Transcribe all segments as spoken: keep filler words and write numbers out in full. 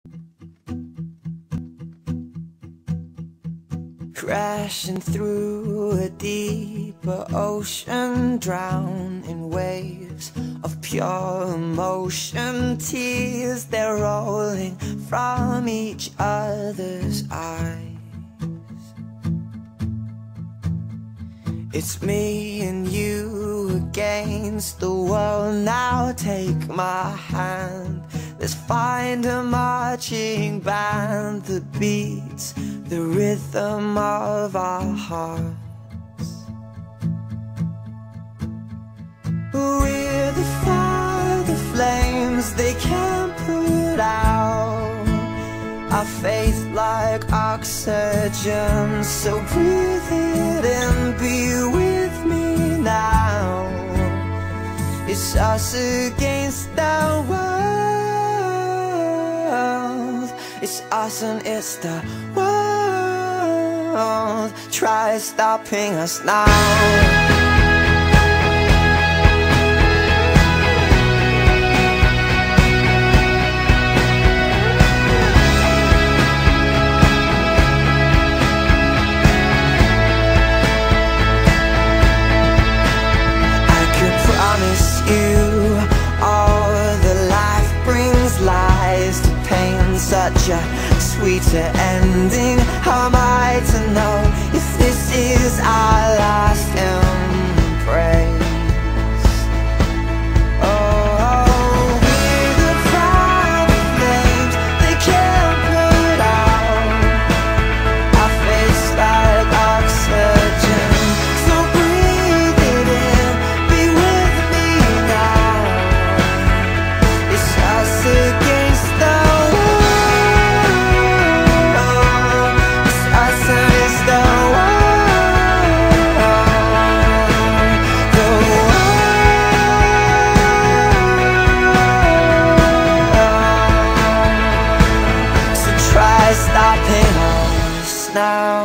Crashing through a deeper ocean, drown in waves of pure emotion. Tears, they're rolling from each other's eyes. It's me and you against the world. Now take my hand, let's find a marching band that beats the rhythm of our hearts. We're the fire, the flames they can't put out. Our faith like oxygen, so breathe it in, be with me now. It's us against the world. It's us and it's the world. Try stopping us now. Such a sweeter ending. How am I to know if this is our last embrace? Oh, we're the fire, the flames they can't put out. Our face like oxygen, so breathe it in, be with me now. It's us against the now.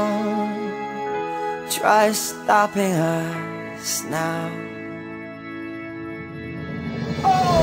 Try stopping us now. Oh!